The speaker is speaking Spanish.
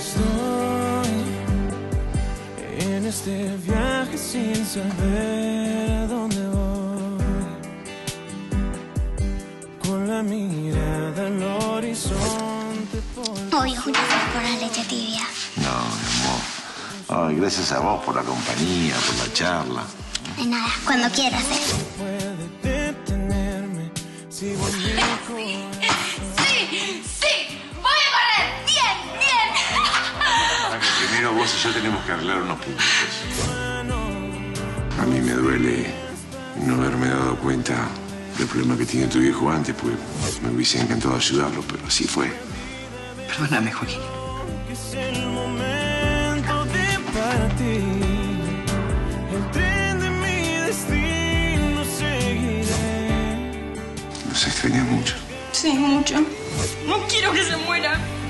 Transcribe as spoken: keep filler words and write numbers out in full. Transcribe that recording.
estoy en este viaje sin saber dónde voy, con la mirada al horizonte. Obvio, una vez por la leche tibia. No, mi amor. Ay, gracias a vos por la compañía, por la charla. De nada, cuando quieras, ¿eh? Sí, sí, voy a correr. Bien, bien. Primero vos y yo tenemos que arreglar unos puntos. A mí me duele no haberme dado cuenta del problema que tiene tu viejo antes, pues me hubiese encantado ayudarlo, pero así fue. Perdóname, Joaquín. Es el momento de partir. El tren de mi destino seguiré. Nos extrañas mucho. Sí, mucho. No quiero que se muera.